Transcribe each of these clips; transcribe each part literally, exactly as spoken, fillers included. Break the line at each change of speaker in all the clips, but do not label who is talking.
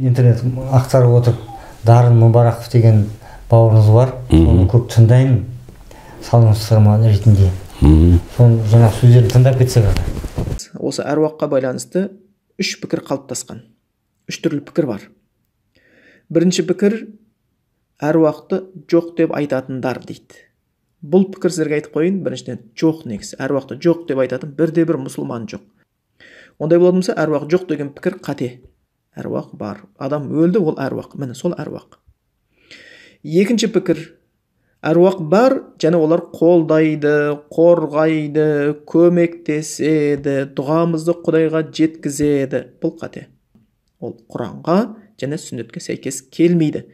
интернет ақтарып отырып, Дарын Мұбарақов деген бауырыңыз бар, оны көп тыңдаймын, саламатсыздар ретінде. Соның жаңа сөздерін тыңдап кетсек ата.
Осы әруаққа байланысты үш пікір қалыптасқан. Үш түрлі пікір бар. Бірінші пікір әруақты жоқ деп айтатындар дейді. Бұл пікір сіздерге айтып қойын, біріншіден жоқ негізі. Әруақты жоқ деп айтатын бірде бір мұсылман жоқ. Ондай болатын болса, әруақ жоқ деген пікір қате. Әруақ бар. Адам өлді, ол әруақ. Міне сол әруақ. Екінші пікір, әруақ бар, және олар қолдайды, қорғайды, көмектеседі, дұғамызды Құдайға жеткізеді. Бұл қате. Ол Құранға және сүннетке сәйкес келмейді.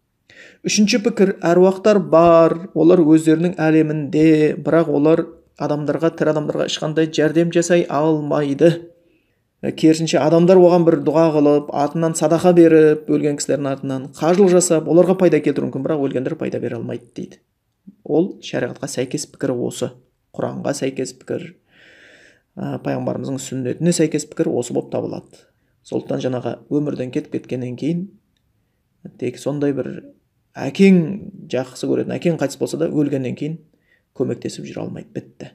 Үшінші пікір, әруақтар бар, олар өздерінің әлемінде, бірақ олар адамдарға, тірі адамдарға ешқандай жәрдем жасай алмайды. Керісінше адамдар оған бір дұға қылып, атынан садақа беріп, өлген кісілердің атынан қажылық жасап, оларға пайда келтіруі мүмкін, бірақ өлгендер пайда бере алмайды дейді. Ол шариғатқа сәйкес пікір осы. Құранға сәйкес пікір, пайғамбарымыздың сүннетіне сәйкес пікір осы болып табылады. Сондықтан жаңағы өмірден кетіп кеткеннен кейін тек сондай бір әкең жақсы көретін, әкең қайтыс болса да өлгеннен кейін көмектесіп жүре алмайды, бітті.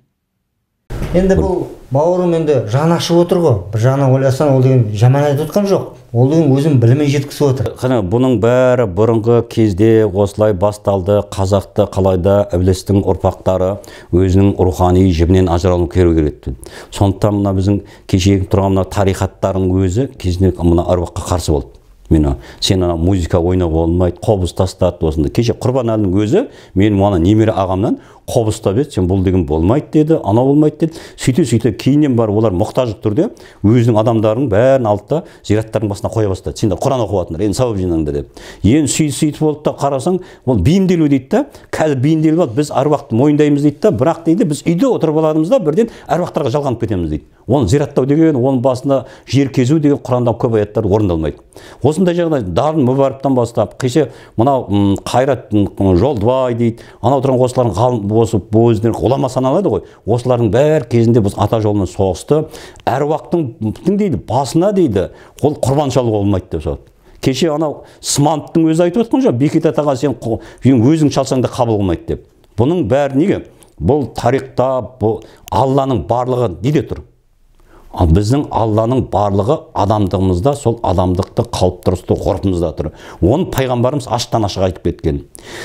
Енді бұл бауырым енді жаны ашып отыр ғой. Бір жағынан ойласаң, ол деген жаман айтып отқан жоқ. Ол деген өзін біліммен жеткізіп отыр.
Қана бұның бәрі бұрынғы кезде осылай басталды. Қазақты қалайда ібілістің ұрпақтары өзінің рухани жібінен ажыралу керек еді. Сондықтан мына біздің кешегі тұрған мына тарихаттардың өзі кезінде мына әруаққа қарсы болды. Мені сен ана музыка ойнауға болмайды, қобыз тастады осында. Кеше Құрбанәлінің өзі менің ана немере ағамнан қобыз тастап еді, сен бұл деген болмайды деді, анау болмайды деді. Сөйте-сөйте кейіннен бар олар мұқтаждық түрде өзінің адамдарының бәрін алды да зираттардың басына қоя бастады. Сендер Құран оқып жатырсыңдар, енді сауап жинаңдар деп. Енді сөйтіп болды да қарасаң, ол бейімделу дейді да. Қазір бейімделіп алды, біз әруақты мойындаймыз дейді да, бірақ дейді біз үйде отырып аламыз да бірден әруақтарға жалғанып кетеміз дейді. Оны зираттау деген, оның басында жер кезу деген Құранда көп аяттар орындалмайды. Осындай жағдай Дарын Мұбарақтан бастап, кеше мынау Қайрат Жолдыбай дейді, анау тұрған осылардың ғалым осы өздері ғұлама саналады ғой. Осылардың бәр кезінде біз ата жолынан соғысты. Әруақтың дейді басына дейді, ол құрбан шалуға болмайды деп соғады. Кеше анау Смановтың өзі айтып отқан жоқ, Бекет атаға сен өзің шалсаң да қабыл қылмайды деп. Бұның бәрі неге? Бұл тарихта, бұл Алланың барлығы неде тұр? Біздің Алланың барлығы адамдығымызда, сол адамдықты қалыптырысты ғұрпымызда тұр. Оны пайғамбарымыз аштан ашық айтып кеткен.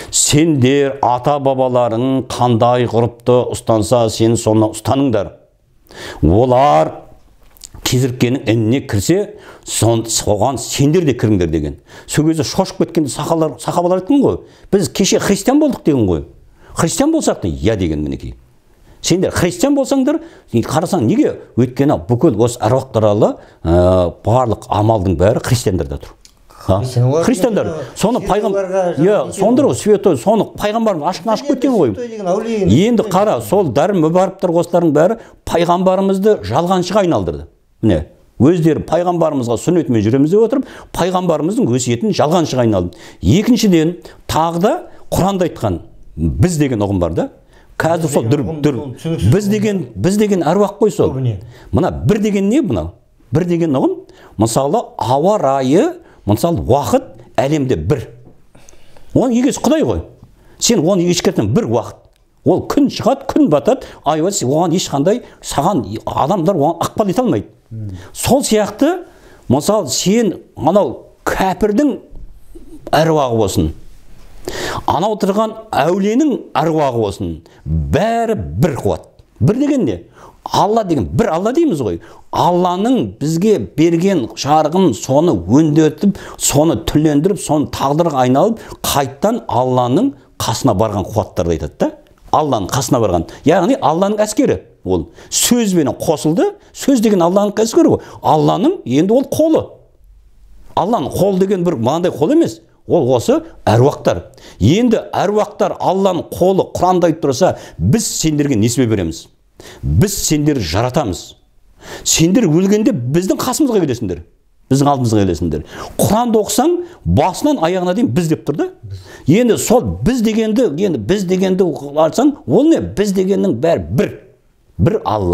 Сендер ата бабаларың қандай ғұрыпты ұстанса, сен соны ұстаныңдар. Олар кезіркенің ініне кірсе, соған сендер де кіріңдер деген. Сол кезде шошып кеткенде сахабалар айтқан ғой. Біз кеше христиан болдық деген ғой. Христиан болсақ та, я деген мінекей. Сендер христиан болсаңдар, қарасаң неге? Өйткені бүкіл осы әруақ туралы барлық амалдың бәрі христиандарда тұр. Христиандар. Соны пайғамбар, иә, сондар ғой святой, соны пайғамбарымыз ашық ашық кеткен ғой. Енді қара, сол Дарын Мұбарақтар осылардың бәрі пайғамбарымызды жалғаншыға айналдырды. Міне, өздері пайғамбарымызға сүннетімен жүреміз деп отырып, пайғамбарымыздың өсиетін жалғаншыға айналды. Екіншіден, тағы да Құранда айтқан біз деген ұғым бар да. Қазір сол дүр, дүр, біз деген, біз деген әруақ қой сол. Мына бір деген не мына? Бір деген ұғым, мысалы ауа райы, мысалы уақыт әлемде бір. Оның егесі Құдай ғой. Сен оны ешкертен бір уақыт. Ол күн шығады, күн батады, ай батады, оған ешқандай саған адамдар оған ықпал ете алмайды. Сол сияқты, мысалы сен анау кәпірдің әруағы болсын. Анау тұрған әуленің әруағы болсын, бәрі бір қуат. Бір деген не? Алла деген, бір Алла дейміз ғой. Алланың бізге берген жарығын соны өндетіп, соны түлендіріп, соны тағдырға айналып, қайттан Алланың қасына барған қуаттарды айтады да. Алланың қасына барған. Яғни Алланың әскері. Ол сөзбен қосылды. Сөз деген Алланың әскері ғой. Алланың енді ол қолы. Алланың қол деген бір мынандай қол емес. Ол осы әруақтар. Енді әруақтар Алланың қолы Құранда айтып тұрса, біз сендерге несібе береміз. Біз сендерді жаратамыз. Сендер өлгенде біздің қасымызға келесіңдер. Біздің алдымызға келесіңдер. Құранды оқысаң, басынан аяғына дейін біз деп тұрды. Енді сол біз дегенді, енді біз дегенді алсаң, ол не? Біз дегеннің бәрі бір. Бір Алла.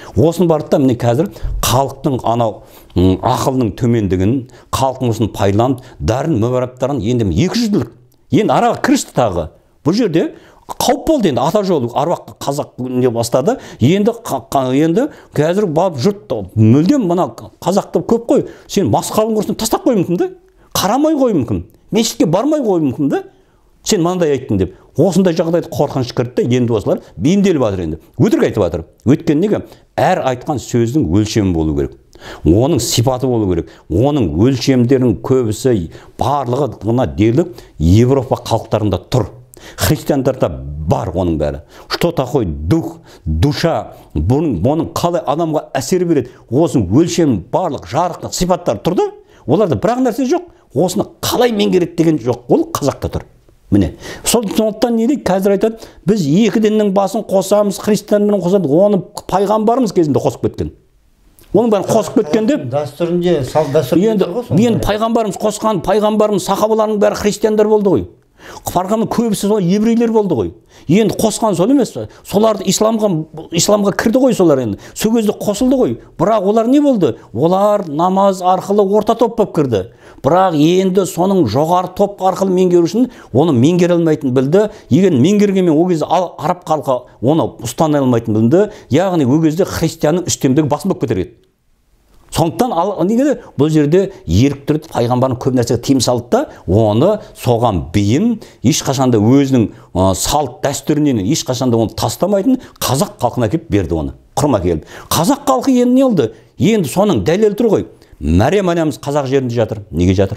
Осының барды да міне қазір халықтың анау ақылының төмендігін, халықтың осыны пайдаланып, дарын мүбарактарын енді екі жүзділік енді араға кірісті тағы. Бұл жерде қауіп болды енді, ата жолы аруақ қазақ не бастады. Енді енді қазір барып жұрт мүлдем мына қазақты көп қой, сен масқалың құрсын тастап қой мүмкін да, қарамай қой мүмкін, мешітке бармай қой мүмкін да, сен мынандай айттың деп. Осындай жағдайды қорқыныш кірді, енді осылар бейімделіп жатыр енді. Өтірік айтып жатыр. Өйткені неге? Әр айтқан сөздің өлшемі болу керек. Оның сипаты болу керек. Оның өлшемдерінің көбісі барлығы ғана дерлік Европа халықтарында тұр. Христиандарда бар оның бәрі. Что такое дух, душа, бұның, бұның қалай адамға әсер береді, осының өлшемі барлық жарық сипаттар тұрды. Оларда бірақ нәрсе жоқ. Осыны қалай меңгереді деген жоқ. Ол қазақта тұр. Міне. Сондықтан не дейді? Қазір айтады, біз екі діннің басын қосамыз, христианның қосады, оны пайғамбарымыз кезінде қосып кеткен. Оның бәрін қосып кеткенде
дәстүрінде, салт дәстүрінде
енді пайғамбарымыз қосқан, пайғамбарымыз сахабаларының бәрі христиандар болды ғой. Парғамның көбісі сол еврейлер болды ғой. Енді қосқан сол емес, соларды исламға исламға кірді ғой солар енді. Сол кезде қосылды ғой. Бірақ олар не болды? Олар намаз арқылы орта топ болып кірді. Бірақ енді соның жоғары топ арқылы меңгеру үшін оны меңгере алмайтын білді. Егер меңгергенмен ол кезде араб халқы оны ұстана алмайтын білді. Яғни ол кезде христианның үстемдігі басым болып кетер еді. Сондықтан неге бұл жерде еріктірді пайғамбардың көп нәрсеге тыйым салды да, оны соған бейім, ешқашанда өзінің салт дәстүрінен ешқашанда оны тастамайтын қазақ халқына келіп берді оны. Құрма келіп. Қазақ халқы енді не oldu? Енді соның дәлелі тұр ғой. Мәриям анамыз қазақ жерінде жатыр. Неге жатыр?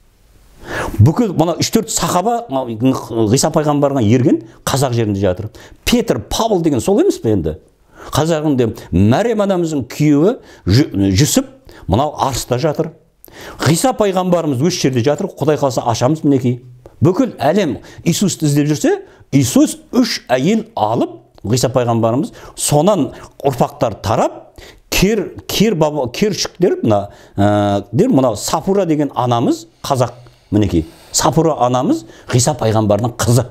Бүкіл мына үш төрт сахаба Ғиса пайғамбарға ерген қазақ жерінде жатыр. Петр, Павел деген сол емес пе енді? Қазағында Мәриям анамыздың күйеуі Жүсіп мынау Арыста жатыр. Ғиса пайғамбарымыз өз жерде жатыр. Құдай қаласа ашамыз мінекей. Бүкіл әлем Иисусты іздеп жүрсе, Иисус үш әйел алып, Ғиса пайғамбарымыз сонан ұрпақтар тарап, кер кер баба кершіктер мына дер мына Сапура деген анамыз қазақ мінекей. Сапура анамыз Ғиса пайғамбардың қызы.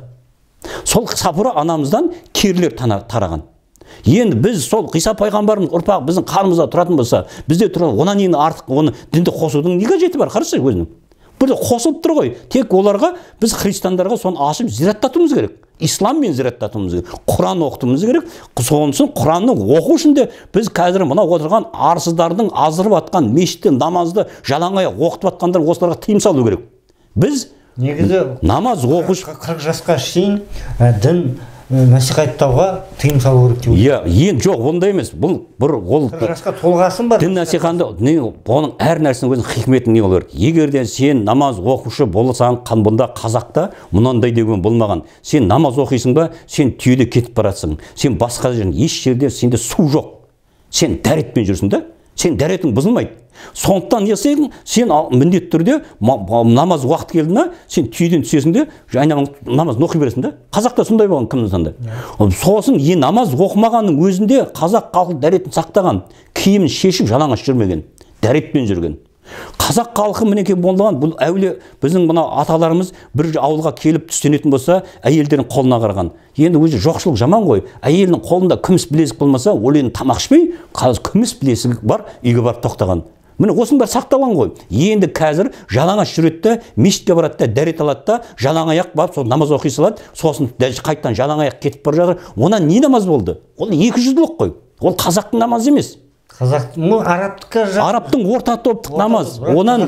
Сол Сапура анамыздан керлер тараған. Енді біз сол Ғиса пайғамбарымыз ұрпақ біздің қанымызда тұратын болса, бізде тұрған онан кейін артық оны дінді қосудың не қажеті бар? Қарашы өзінің. Burada қосылып тұр ғой. Тек оларға біз христиандарға соны ашып зираттатуымыз керек. Исламмен зираттатуымыз керек. Құран оқытуымыз керек. Сонысын Құранны оқу үшін де біз қазір мына отырған арсыздардың аздырып атқан мешітте намазды жалаңаяқ оқытып атқандар осыларға тыйым салу керек. Біз
негізі
намаз оқыш
қырық жасқа шейін дін насихаттауға тыйым салу керек деп.
Иә, енді жоқ, ондай емес. Бұл бір ол
жасқа толғасын бар.
Дін насихатында оның әр нәрсенің өзінің хикметі не болу керек. Егерден сен намаз оқушы болсаң, бұнда қазақта мынандай деген болмаған. Сен намаз оқисың ба, сен түйеде кетіп барасың. Сен басқа жерде еш жерде сенде су жоқ. Сен дәретпен жүрсің да? Сен дәретің бұзылмайды. Сондықтан не істейсің? Сен міндетті түрде намаз уақыт келді ме, сен түйеден түсесің де, айналып намазды оқи бересің да. Қазақта сондай болған кімнің сонда. Сосын е намаз оқымағанның өзінде қазақ халқы дәретін сақтаған, киімін шешіп жалаңаш жүрмеген, дәретпен жүрген. Қазақ халқы мінекей болған бұл әуле біздің мына аталарымыз бір ауылға келіп түстенетін болса, әйелдердің қолына қараған. Енді өзі жоқшылық жаман ғой. Әйелдің қолында күміс білезік болмаса, ол енді тамақ ішпей, қазір күміс білезік бар, үйге барып тоқтаған. Міне осының бәрі сақталған ғой. Енді қазір жалаңаш жүреді де, мешітке барады да, дәрет алады да, жалаңаяқ барып сол намаз оқи салады, сосын қайтадан жалаңаяқ кетіп бара жатыр. Онан не намаз болды? Ол екі жүзділік қой. Ол қазақтың намазы емес.
Қазақ, ну арабтікі
арабтың орта топтық намаз. Онан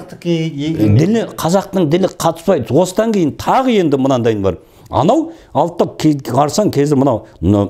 ділі қазақтың ділі қатыспайды. Осыдан кейін тағы енді мынандайын бар. Анау алтта қарсаң кезі мынау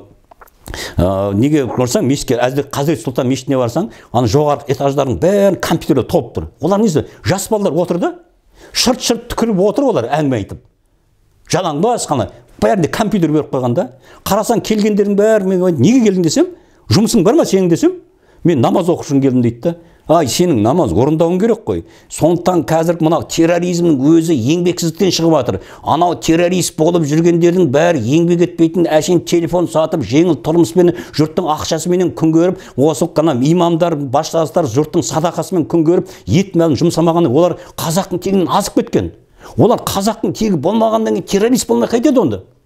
неге көрсең мешітке Қазірет Сұлтан мешітіне барсаң, ана жоғарғы этаждардың бәрін компьютерде толып тұр. Олар несі? Жас балалар отыр да, шырт-шырт түкіріп отыр олар әңгіме айтып. Жалаңбас қана бәрінде компьютер беріп қойғанда, қарасаң келгендердің бәрі мен неге келдің десем, жұмысың бар ма сенің десем, мен намаз оқу үшін келдім дейді да. Ай, сенің намаз орындауың керек қой. Сондықтан қазір мынау терроризмнің өзі еңбексіздіктен шығып жатыр. Анау террорист болып жүргендердің бәрі еңбек етпейтін, әшейін телефон сатып, жеңіл тұрмыспен жұрттың ақшасымен күн көріп, осы қана имамдар, баштастар жұрттың садақасымен күн көріп, ет малын жұмсамағаны, олар қазақтың тегінен азып кеткен. Олар қазақтың тегі болмағаннан кейін террорист болмай қайтеді онда.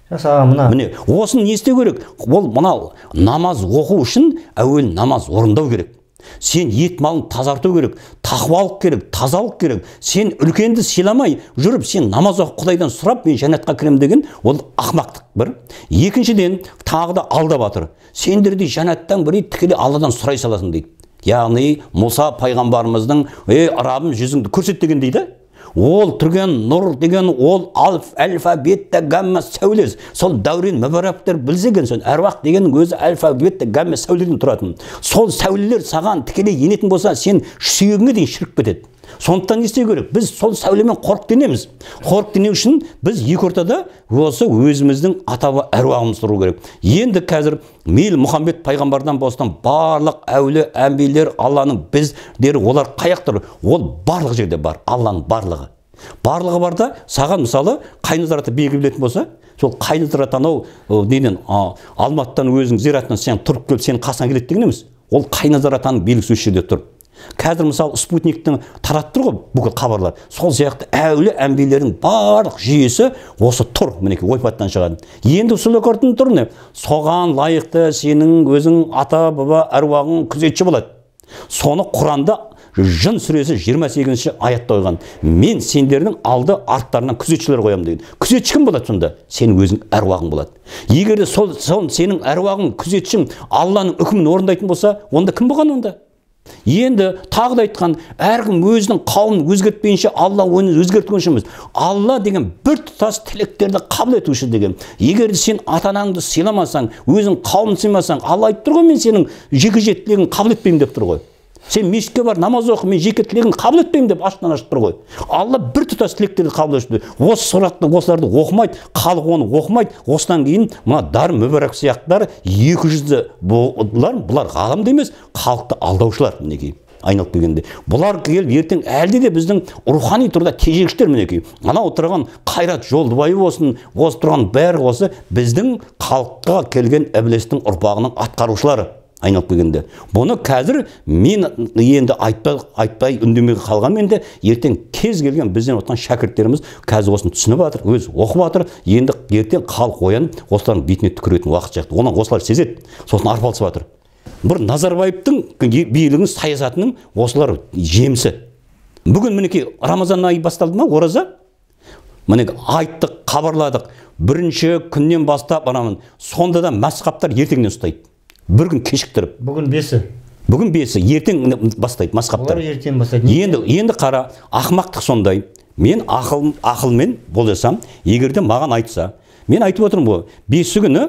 Жасаған мына.
Міне, осыны не істеу керек? Ол мынау намаз оқу үшін әуел намаз орындау керек. Сен ет малын тазарту керек, тақуалық керек, тазалық керек. Сен үлкенді сыйламай жүріп, сен намаз оқып Құдайдан сұрап, мен жәннатқа кірем деген, ол ақмақтық бір. Екіншіден, тағы да алдап жатыр. Сендерді жәннаттан бір тікелей Алладан сұрай саласың дейді. Яғни Мұса пайғамбарымыздың, "Ей, Раббым, жүзіңді көрсет" деген дейді. Ол тұрген нұр деген ол алф, әлфа, бетта, гамма, сәулес. Сол дәурен мүбәрактер білзеген сон. Әруақ деген өзі әлфа, бетта, гамма, сәуледен тұратын. Сол сәулелер саған тікелей енетін болса, сен сүйегіңе дейін шіріп кетеді. Сондықтан не істеу керек? Біз сол сәулемен қорықтенеміз. Қорықтену үшін біз екі ортада осы өзіміздің атаба әруағымызды тұру керек. Енді қазір мейлі Мұхаммед пайғамбардан болсын барлық әулие, әмбиелер, Алланың біздері, олар қаяқтыр? Ол барлық жерде бар, Алланың барлығы. Барлығы барда, саған мысалы Қайназараты белгі білетін болса, сол Қайназараты анау неден Алматыдан өзің зиратынан сен тұрып келіп, сен қасына келеді деген емес. Ол Қайназаратының белгісі осы жерде тұр. Қазір мысалы спутниктің таратып тұр ғой бүкіл хабарлар. Сол сияқты әулие әмбиелердің барлық жүйесі осы тұр, мінекей ойпаттан шығады. Енді сол көртін тұр не? Соған лайықты сенің өзің ата баба әруағың күзетші болады. Соны Құранда Жын сүресі жиырма сегізінші аятта қойған. Мен сендердің алды арттарынан күзетшілер қоямын деген. Күзетші кім болады сонда? Сен өзің әруағың болады. Егер де сол, сол сенің әруағың күзетшің Алланың үкімін орындайтын болса, онда кім болған онда? Енді тағы да айтқан, әркім өзінің қауымын өзгертпейінше Алла оны өзгерткен емес. Алла деген бір тұтас тілектерді қабыл етуші деген. Егер сен ата-анаңды сыйламасаң, өзің қауымын сыймасаң, Алла айтып тұр ғой, мен сенің жеке тілегін қабыл етпеймін деп тұр ғой. Сен мешітке бар, намаз оқы, мен жеке тілегін қабыл етпеймін деп аштан ашып тұр ғой. Алла бір тұтас тілектерді қабыл етуші. Осы сұрақты, осыларды оқымайды, халық оны оқымайды. Осыдан кейін мына дар мүбәрак сияқтылар екі жүзді бұлар, бұлар ғалым емес, халықты алдаушылар мінекей. Айналып келгенде. Бұлар келіп ертең әлде де біздің рухани тұрда тежегіштер мінекей. Ана отырған Қайрат Жолдыбаев болсын, осы тұрған бәрі осы біздің халыққа келген Іблістің ұрпағының атқарушылары. Айналып келгенде. Бұны қазір мен енді айтпай, айтпай үндемеге қалғанмен де ертең кез келген бізден отқан шәкірттеріміз қазір осыны түсініп жатыр, өз оқып жатыр. Енді ертең халық оянып, осылардың бетіне түкіретін уақыт сияқты. Оны осылар сезеді. Сосын арпалысып жатыр. Бір Назарбаевтың билігінің саясатының осылар жемісі. Бүгін мінекей Рамазан айы басталды ма, ораза? Мінекей айттық, хабарладық. Бірінші күннен бастап барамын. Сонда да масқаптар ертеңнен ұстайды. Бір күн кешіктіріп.
Бүгін бесі.
Бүгін бесі, ертең бастайды масқаптар.
Олар ертең бастайды.
Енді, енді қара, ақмақтық сондай. Мен ақыл, ақылмен бол жасам, егерде маған айтса, мен айтып отырмын бұл, бесі күні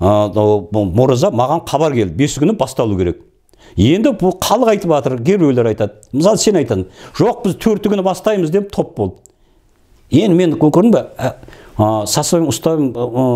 ораза маған хабар келді, бесі күні басталу керек. Енді бұл халық айтып жатыр, кейбіреулер айтады. Мысалы сен айтады, жоқ біз төрті күні бастаймыз деп топ болды. Енді мен көрдің бе? Сасойын ұстайым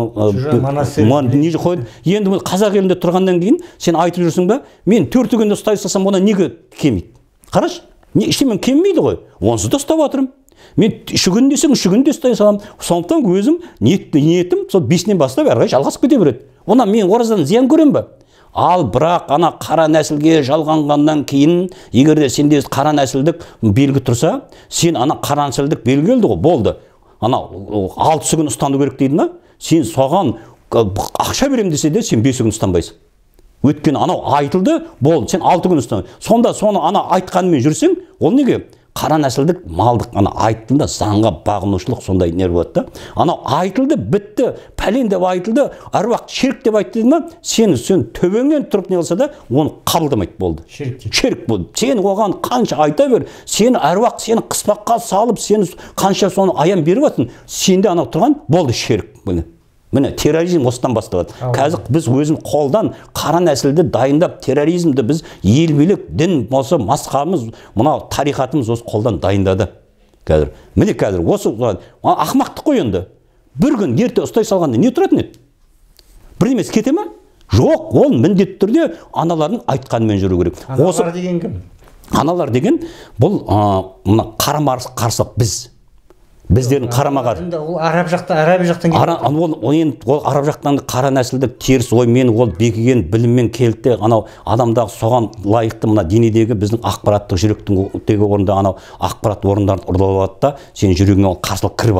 неже қойды. Енді қазақ елінде тұрғаннан кейін сен айтып жүрсің бе, мен төрті күнде ұстай ұстасам, ona неге кемейді? Қараш, іште мен кеммейді ғой. Онсыз да ұстап жатырмын. Мен үші күн десем, үші күнде ұстай салам. Сондықтан өзім ниетім сол бесінен бастап әрі жалғасып кете береді. Ona мен оразадан зиян көрем бе? Ал бірақ ана қара нәсілге жалғанғаннан кейін, егер де сенде қара нәсілдік белгі тұрса, сен ана қара нәсілдік белгі келді ғой, болды. Ана алтысы күн ұстану керек дейді ма? Сен соған ақша берем десе де, сен бесі күн ұстанбайсың. Өйткені анау айтылды, болды, сен алты күн ұстан. Сонда соны ана айтқанымен жүрсең, ол неге? Қара нәсілдік малдық, ана айтылды, заңға бағынушылық сондай нер болады да. Ана айтылды, бітті, пәлен деп айтылды, әруақ шерік деп айтты ма? Сен сен төбеңнен тұрып не қылса да, оны қабылдамайды болды.
Шерік.
Шерік болды. Сен оған қанша айта бер, сен әруақ сені қыспаққа салып, сен қанша соны аян беріп жатсың, сенде анау тұрған болды шерік. Міне. Міне терроризм осыдан басталады. Қазір біз өзім қолдан қара нәсілді дайындап, терроризмді біз ел билік, дін, осы масқамыз, мынау тарихатымыз осы қолдан дайындады. Қазір. Міне қазір осы ақмақтық қой енді. Бір күн ерте ұстай салғанда не тұратын еді? Бір емес кете ме? Жоқ, ол міндетті түрде аналардың айтқанымен жүру керек.
Аналар деген кім?
Аналар деген бұл мына қарама-қарсылық біз. Біздердің қарама-қарсы.
Ол араб жақта, араб жақтан
келді. Ол араб жақтан қара нәсілдік теріс оймен, ол бекіген біліммен келді. Анау адамдағы соған лайықты мына денедегі біздің ақпараттық жүректің тегі орында анау ақпарат орындарын ұрлап алды да, сен жүрегіңе ол қарсылық кіріп алды.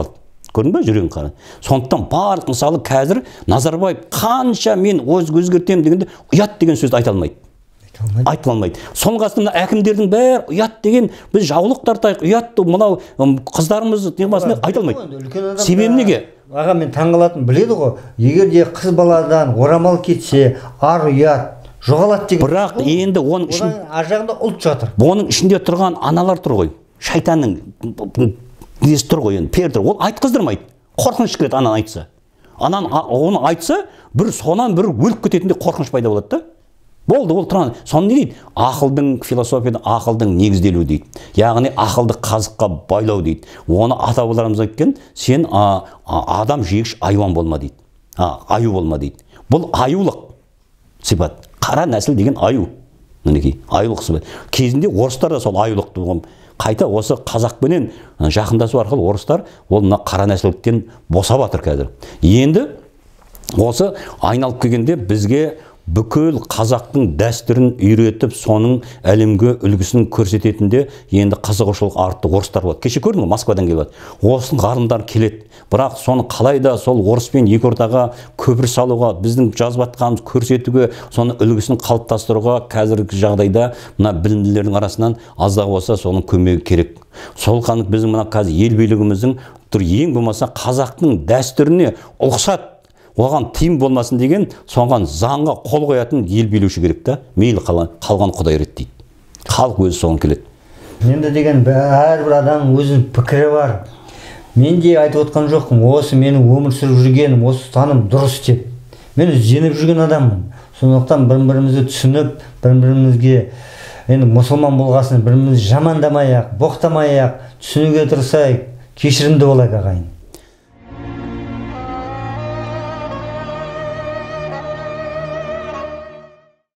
Көрдің бе, жүрегін қара. Сондықтан барлық, мысалы, қазір Назарбаев қанша мен өзгертемін дегенде ұят деген сөзді айта алмайды. Айта алмайды. Соның қасында әкімдердің бәрі ұят деген, біз жаулық тартайық, ұят мынау қыздарымыз демасында айта алмайды. Себебі неге?
Аға, мен таңғалатын біледі ғой, егер де қыз баладан орамал кетсе, ар ұят жоғалады деген.
Бірақ енді оның ішін
ар жағында ұлт жатыр.
Оның ішінде тұрған аналар тұр ғой. Шайтанның несі тұр ғой, енді пер тұр. Ол айтқыздырмайды. Қорқыныш кіреді анан айтса. Анан оны айтса, бір сонан бір өліп кететіндей қорқыныш пайда болады да. Болды, ол тұрған. Соны не дейді? Ақылдың, философияда ақылдың негізделуі дейді. Яғни ақылды қазыққа байлау дейді. Оны ата-бабаларымыз айтқан, сен а, а, адам жегіш айуан болма дейді. А, аю болма дейді. Бұл аюлық сипат. Қара нәсіл деген аю. Мінекей, аюлық сипат. Кезінде орыстар да сол аюлықты болған. Қайта осы қазақпенен жақындасу арқылы орыстар ол мына қара нәсілдіктен босап жатыр қазір. Енді осы айналып келгенде бізге бүкіл қазақтың дәстүрін үйретіп, соның әлемге үлгісін көрсететінде енді қызығушылық артты орыстар болады. Кеше көрдің ғой, Москвадан келеді. Орыстың ғалымдары келеді. Бірақ соны қалай да сол орыспен екі ортаға көпір салуға, біздің жазып жатқанымыз көрсетуге, соны үлгісін қалыптастыруға қазіргі жағдайда мына білімділердің арасынан аздаған болса соның көмегі керек. Сол қанық біздің мына қазір ел билігіміздің ең болмаса қазақтың дәстүріне ұқсат, оған тиым болмасын деген соған заңға қол қоятын ел билеуші керек та. Мейлі қалған Құдай рет дейді. Халық өзі соған келеді.
Енді деген әрбір адам өзінің пікірі бар. Мен де айтып отқан жоқпын, осы менің өмір сүріп жүргенім, осы таным дұрыс деп. Мен ізденіп жүрген адаммын. Сондықтан бір-бірімізді түсініп, бір-бірімізге енді мұсылман болғасын бір-бірімізді жамандамай-ақ, боқтамай-ақ түсінуге тырысайық, кешірімді болайық ағайын.